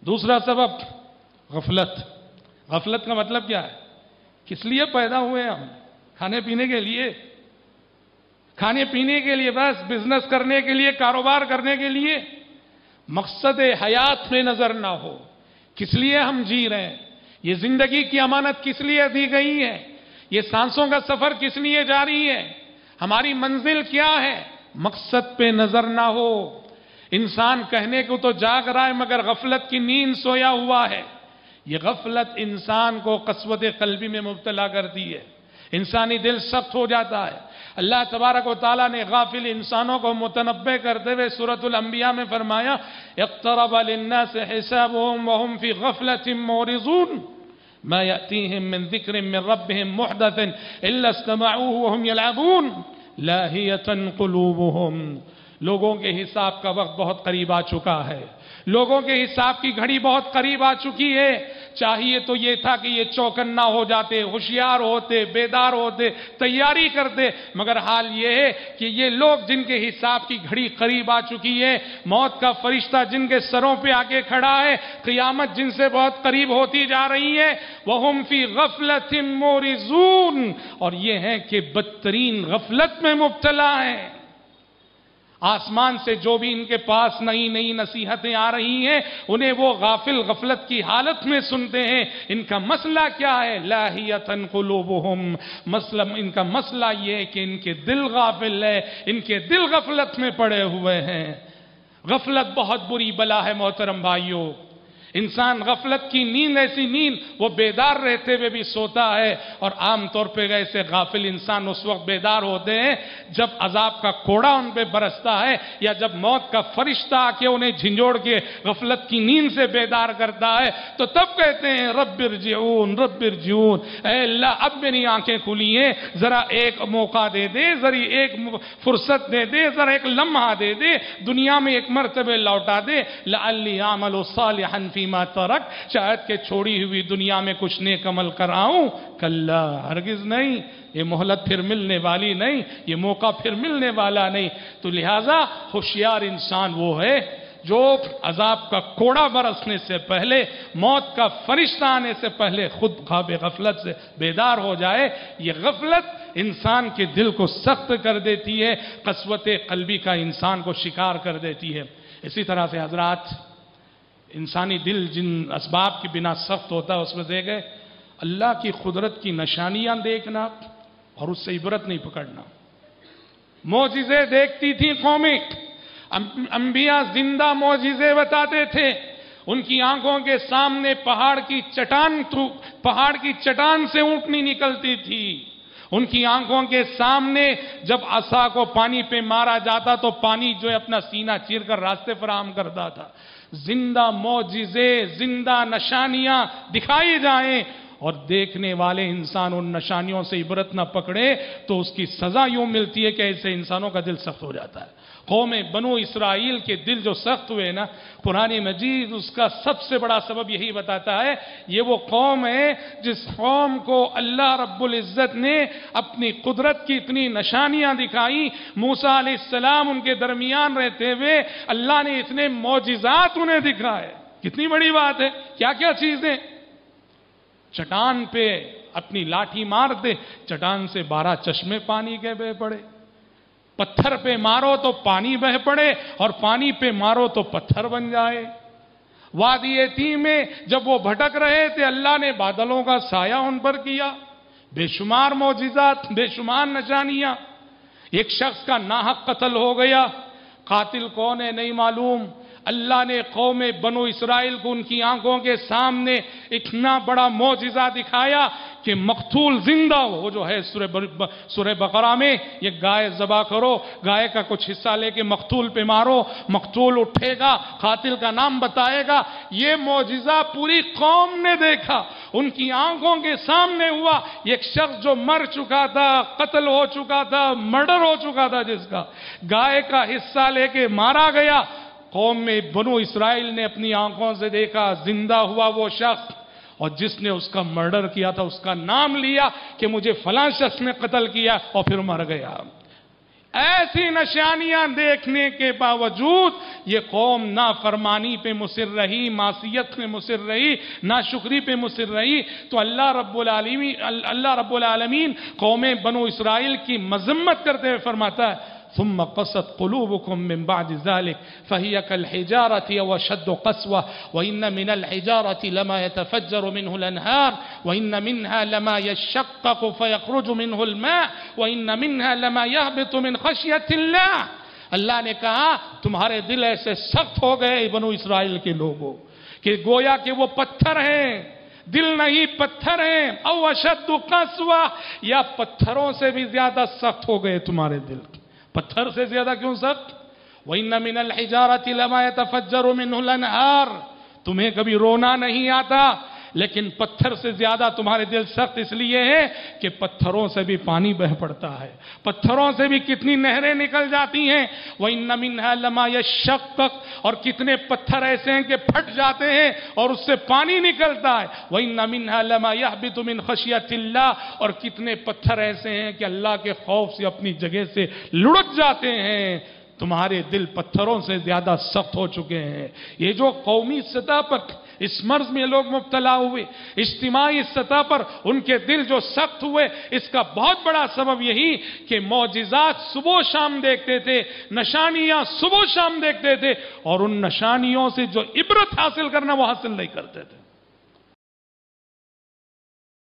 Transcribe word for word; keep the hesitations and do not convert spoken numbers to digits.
دوسرا سبب غفلت. غفلت کا مطلب کیا ہے؟ کس لیے پیدا ہوئے ہم؟ کھانے پینے کے لیے؟ کھانے پینے کے لیے بس؟ بزنس کرنے کے لیے؟ کاروبار کرنے کے لیے؟ مقصد حیات میں نظر نہ ہو. کس لیے ہم جی رہے ہیں؟ یہ زندگی کی امانت کس لیے دی گئی ہے؟ یہ سانسوں کا سفر کس لیے جاری ہے؟ ہماری منزل کیا ہے؟ مقصد پہ نظر نہ ہو. انسان کہنے کو تو جاگ رہا ہے مگر غفلت کی نیند سویا ہوا ہے. یہ غفلت انسان کو قسوت قلبی میں مبتلا کرتی ہے. انسانی دل سخت ہو جاتا ہے. اللہ تبارک و تعالیٰ نے غافل انسانوں کو متنبہ کرتے ہوئے سورۃ الانبیاء میں فرمایا اقترب للناس حسابهم وهم في غفلة معرضون ما يأتيهم من ذكر من ربهم محدث إلا استمعوه وهم يلعبون لاهية قلوبهم. لوگوں کے حساب کا وقت بہت قریب آ چکا ہے. لوگوں کے حساب کی گھڑی بہت قریب آ چکی ہے. چاہیے تو یہ تھا کہ یہ چوکنا ہو جاتے، ہوشیار ہوتے، بیدار ہوتے، تیاری کرتے، مگر حال یہ ہے کہ یہ لوگ جن کے حساب کی گھڑی قریب آ چکی ہے، موت کا فرشتہ جن کے سروں پہ آ کے کھڑا ہے، قیامت جن سے بہت قریب ہوتی جا رہی ہے، وَهُمْ فِي غَفْلَةٍ مُورِزُونَ، اور یہ ہیں کہ بدترین غفلت میں مبتلا ہیں. آسمان سے جو بھی ان کے پاس نئی نئی نصیحتیں آ رہی ہیں انہیں وہ غافل غفلت کی حالت میں سنتے ہیں. ان کا مسئلہ کیا ہے؟ لاہیۃ قلوبہم، مسئلہ ان کا مسئلہ یہ ہے کہ ان کے دل غافل ہے، ان کے دل غفلت میں پڑے ہوئے ہیں. غفلت بہت بری بلا ہے محترم بھائیوں. انسان غفلت کی نیند ایسی نیند وہ بیدار رہتے ہوئے بھی سوتا ہے، اور عام طور پہ ایسے غافل انسان اس وقت بیدار ہوتے ہیں جب عذاب کا کوڑا ان پہ برستا ہے، یا جب موت کا فرشتہ آ کے انہیں جھنجھوڑ کے غفلت کی نیند سے بیدار کرتا ہے تو تب کہتے ہیں رب ارجعون رب ارجعون، اے اللہ اب میری آنکھیں کھلی ہیں، ذرا ایک موقع دے دے، ذرا ایک فرصت دے دے، ذرا ایک لمحہ دے دے، دنیا میں ایک مرتبہ لوٹا دے، لعلی اعمل صالحا فیما ترک، شاید کہ چھوڑی ہوئی دنیا میں کچھ نیک عمل کراؤں. کلا، ہرگز نہیں، یہ مہلت پھر ملنے والی نہیں، یہ موقع پھر ملنے والا نہیں. تو لہٰذا ہوشیار انسان وہ ہے جو عذاب کا کوڑا برسنے سے پہلے، موت کا فرشتہ آنے سے پہلے خود خواب غفلت سے بیدار ہو جائے. یہ غفلت انسان کے دل کو سخت کر دیتی ہے، قسوت قلبی کا انسان کو شکار کر دیتی ہے. اسی طرح سے حضرات، انسانی دل جن اسباب کی بنا سخت ہوتا ہے اس میں سے گئے اللہ کی قدرت کی نشانیاں دیکھنا اور اس سے عبرت نہیں پکڑنا. معجزے دیکھتی تھی قومیں، انبیاء زندہ معجزے بتاتے تھے. ان کی آنکھوں کے سامنے پہاڑ کی چٹان پہاڑ کی چٹان سے اونٹنی نکلتی تھی. ان کی آنکھوں کے سامنے جب عصا کو پانی پہ مارا جاتا تو پانی جو ہے اپنا سینہ چیر کر راستے فراہم کرتا تھا. زندہ معجزے، زندہ نشانیاں دکھائی جائیں اور دیکھنے والے انسان ان نشانیوں سے عبرت نہ پکڑے تو اس کی سزا یوں ملتی ہے کہ ایسے انسانوں کا دل سخت ہو جاتا ہے. قوم بنو اسرائیل کے دل جو سخت ہوئے نا، قرآن مجید اس کا سب سے بڑا سبب یہی بتاتا ہے. یہ وہ قوم ہے جس قوم کو اللہ رب العزت نے اپنی قدرت کی اتنی نشانیاں دکھائی. موسیٰ علیہ السلام ان کے درمیان رہتے ہوئے اللہ نے اتنے معجزات انہیں دکھائے. کتنی بڑی بات ہے. کیا کیا چیزیں؟ چٹان پہ اپنی لاٹھی مار دے، چٹان سے بارہ چشمے پانی کے بہ پڑے. پتھر پہ مارو تو پانی بہ پڑے، اور پانی پہ مارو تو پتھر بن جائے. وادی تیہ میں جب وہ بھٹک رہے تھے اللہ نے بادلوں کا سایہ ان پر کیا. بے شمار معجزات، بے شمار نشانیاں. ایک شخص کا ناحق قتل ہو گیا، قاتل کون ہے نہیں معلوم. اللہ نے قوم بنو اسرائیل کو ان کی آنکھوں کے سامنے اتنا بڑا معجزہ دکھایا کہ مقتول زندہ ہو. وہ جو ہے سورہ بقرہ میں یہ گائے ذبح کرو، گائے کا کچھ حصہ لے کے مقتول پہ مارو، مقتول اٹھے گا، قاتل کا نام بتائے گا. یہ معجزہ پوری قوم نے دیکھا، ان کی آنکھوں کے سامنے ہوا. ایک شخص جو مر چکا تھا، قتل ہو چکا تھا، مرڈر ہو چکا تھا، جس کا گائے کا حصہ لے کے مارا گیا. قوم میں بنو اسرائیل نے اپنی آنکھوں سے دیکھا، زندہ ہوا وہ شخص، اور جس نے اس کا مرڈر کیا تھا اس کا نام لیا کہ مجھے فلاں شخص نے قتل کیا، اور پھر مر گیا. ऐसी निशानियां देखने के बावजूद ये कौम ना फरमानी पे मुसिर रही, मासियत पे मुसिर रही, ना शुक्री पे मुसिर रही, तो अल्लाह रब्बुल आलमीन अल्लाह रब्बुल आलमीन कौम बनु इसराइल की मजम्मत करते हुए फरमाता है ثم قست قلوبكم من بعد ذلك فهي كالحجارة أو أشد قسوة وإن من الحجارة لما يتفجر منه الأنهار وإن منها لما يشقق فيخرج منه الماء وإن منها لما يهبط من خشية الله. اللہ نے کہا تمہارے دل ایسے سخت ہو گئے بنو اسرائیل کے لوگوں کہ گویا کہ وہ پتھر ہیں، دل نہیں پتھر ہیں. او اشد قسوہ، یا پتھروں سے بھی زیادہ سخت ہو گئے تمہارے دل. پتھر سے زیادہ کیوں سخت؟ وَإِنَّ مِنَ الْحِجَارَةِ لَمَا يَتَفَجَّرُ مِنْهُ الْأَنْهَارُ. تمہیں کبھی رونا نہیں آتا، لیکن پتھر سے زیادہ تمہارے دل سخت اس لیے ہے کہ پتھروں سے بھی پانی بہ پڑتا ہے، پتھروں سے بھی کتنی نہریں نکل جاتی ہیں. وَإِنَّ مِنْهَا لَمَا يَشَّقَّقُ، اور کتنے پتھر ایسے ہیں کہ پھٹ جاتے ہیں اور اس سے پانی نکلتا ہے. وَإِنَّ مِنْهَا لَمَا يَهْبِطُ مِنْ خَشْيَةِ اللَّهِ، اور کتنے پتھر ایسے ہیں کہ اللہ کے خوف سے اپنی جگہ سے لڑک جاتے ہیں. تمہارے دل پتھروں سے زیادہ سخت ہو چکے ہیں. یہ جو قومی سطح پر اس مرض میں لوگ مبتلا ہوئے، اجتماعی سطح پر ان کے دل جو سخت ہوئے، اس کا بہت بڑا سبب یہی کہ معجزات صبح و شام دیکھتے تھے، نشانیاں صبح و شام دیکھتے تھے، اور ان نشانیوں سے جو عبرت حاصل کرنا وہ حاصل نہیں کرتے تھے.